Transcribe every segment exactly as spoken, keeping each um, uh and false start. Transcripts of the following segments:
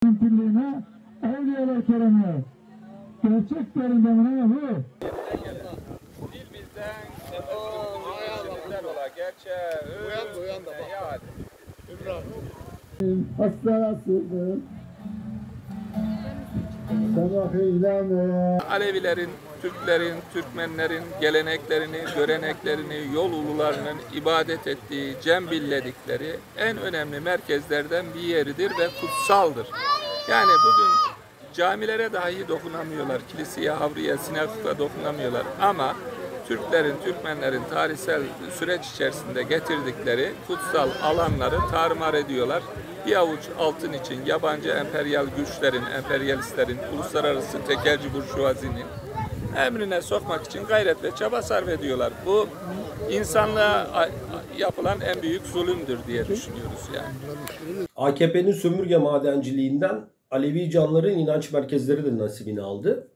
Birliğine, Evliyalar Kerem'e, gerçek derinlemine bu. Dil bizden, sefetler ola, gerçeğe, uyan da bak. İbrahim. Hastasıdır. Sabah ilanı. Alevilerin, Türklerin, Türkmenlerin geleneklerini, göreneklerini, yol ulularının ibadet ettiği, cembilledikleri en önemli merkezlerden bir yeridir ve kutsaldır. Yani bugün camilere dahi dokunamıyorlar, kiliseye, havriye, sinagoga dokunamıyorlar ama Türklerin, Türkmenlerin tarihsel süreç içerisinde getirdikleri kutsal alanları tarumar ediyorlar. Bir avuç altın için yabancı emperyal güçlerin, emperyalistlerin, uluslararası tekelci burjuvazinin emrine sokmak için gayret ve çaba sarf ediyorlar. Bu insanlığa yapılan en büyük zulümdür diye düşünüyoruz yani. A K P'nin sömürge madenciliğinden Alevi canların inanç merkezleri de nasibini aldı.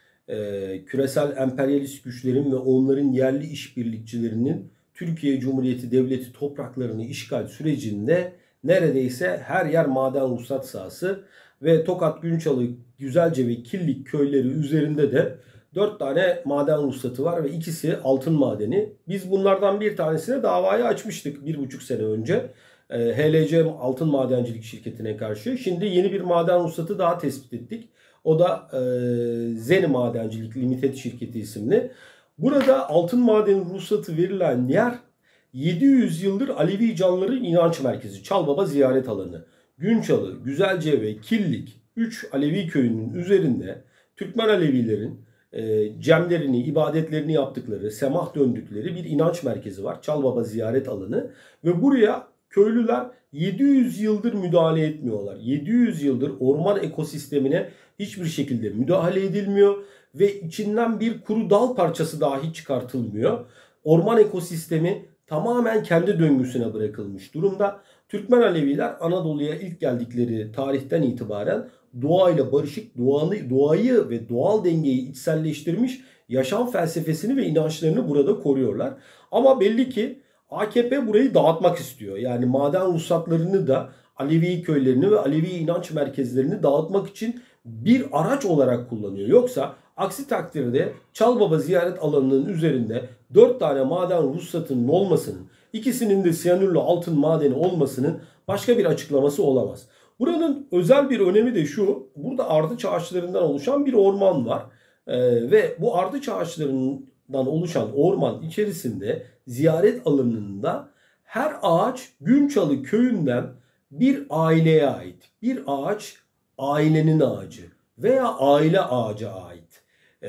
Ee, küresel emperyalist güçlerin ve onların yerli işbirlikçilerinin Türkiye Cumhuriyeti Devleti topraklarını işgal sürecinde neredeyse her yer maden ruhsat sahası ve Tokat, Günçalı, Güzelce ve Killik köyleri üzerinde de dört tane maden ruhsatı var ve ikisi altın madeni. Biz bunlardan bir tanesine davayı açmıştık bir buçuk sene önce. H L C Altın Madencilik Şirketi'ne karşı. Şimdi yeni bir maden ruhsatı daha tespit ettik. O da e, Zeni Madencilik Limited Şirketi isimli. Burada altın madeni ruhsatı verilen yer yedi yüz yıldır Alevi canların inanç merkezi. Çalbaba ziyaret alanı. Günçalı, Güzelce ve Killik üç Alevi köyünün üzerinde Türkmen Alevilerin e, cemlerini, ibadetlerini yaptıkları, semah döndükleri bir inanç merkezi var. Çalbaba ziyaret alanı ve buraya köylüler yedi yüz yıldır müdahale etmiyorlar. yedi yüz yıldır orman ekosistemine hiçbir şekilde müdahale edilmiyor ve içinden bir kuru dal parçası dahi çıkartılmıyor. Orman ekosistemi tamamen kendi döngüsüne bırakılmış durumda. Türkmen Aleviler Anadolu'ya ilk geldikleri tarihten itibaren doğayla barışık, doğayı, doğayı ve doğal dengeyi içselleştirmiş yaşam felsefesini ve inançlarını burada koruyorlar. Ama belli ki A K P burayı dağıtmak istiyor. Yani maden ruhsatlarını da Alevi köylerini ve Alevi inanç merkezlerini dağıtmak için bir araç olarak kullanıyor. Yoksa aksi takdirde Çalbaba ziyaret alanının üzerinde dört tane maden ruhsatının olmasının, ikisinin de siyanürlü altın madeni olmasının başka bir açıklaması olamaz. Buranın özel bir önemi de şu: burada ardıç ağaçlarından oluşan bir orman var. Ee, ve bu ardıç ağaçlarından oluşan orman içerisinde ziyaret alanında her ağaç Günçalı köyünden bir aileye ait. Bir ağaç ailenin ağacı veya aile ağaca ait.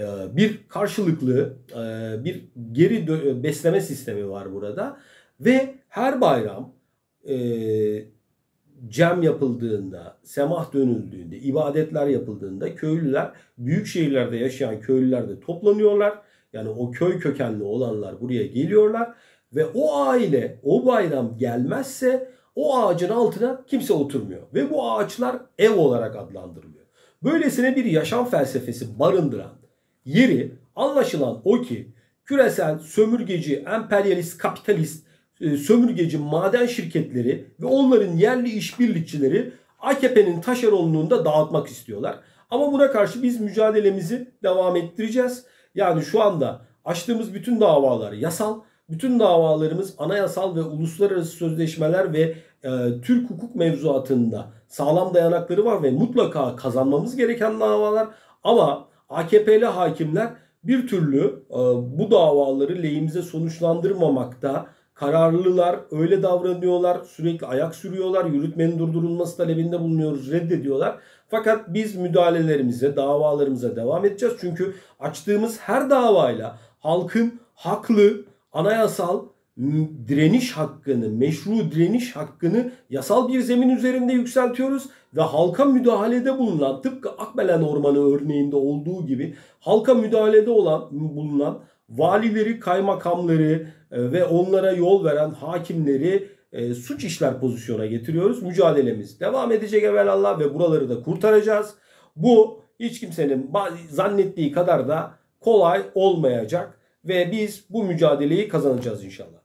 Bir karşılıklı bir geri besleme sistemi var burada. Ve her bayram cem yapıldığında, semah dönüldüğünde, ibadetler yapıldığında köylüler, büyük şehirlerde yaşayan köylüler de toplanıyorlar. Yani o köy kökenli olanlar buraya geliyorlar ve o aile o bayram gelmezse o ağacın altına kimse oturmuyor. Ve bu ağaçlar ev olarak adlandırılıyor. Böylesine bir yaşam felsefesi barındıran yeri anlaşılan o ki küresel sömürgeci, emperyalist, kapitalist, sömürgeci maden şirketleri ve onların yerli işbirlikçileri A K P'nin taşeronluğunda dağıtmak istiyorlar. Ama buna karşı biz mücadelemizi devam ettireceğiz. Yani şu anda açtığımız bütün davalar yasal, bütün davalarımız anayasal ve uluslararası sözleşmeler ve e, Türk hukuk mevzuatında sağlam dayanakları var ve mutlaka kazanmamız gereken davalar. Ama A K P'li hakimler bir türlü e, bu davaları lehimize sonuçlandırmamakta kararlılar, öyle davranıyorlar, sürekli ayak sürüyorlar, yürütmenin durdurulması talebinde bulunuyoruz, reddediyorlar. Fakat biz müdahalelerimize, davalarımıza devam edeceğiz. Çünkü açtığımız her davayla halkın haklı, anayasal direniş hakkını, meşru direniş hakkını yasal bir zemin üzerinde yükseltiyoruz. Ve halka müdahalede bulunan, tıpkı Akbelen Ormanı örneğinde olduğu gibi halka müdahalede olan, bulunan valileri, kaymakamları ve onlara yol veren hakimleri e, suç işler pozisyona getiriyoruz. Mücadelemiz devam edecek evelallah ve buraları da kurtaracağız. Bu hiç kimsenin zannettiği kadar da kolay olmayacak ve biz bu mücadeleyi kazanacağız inşallah.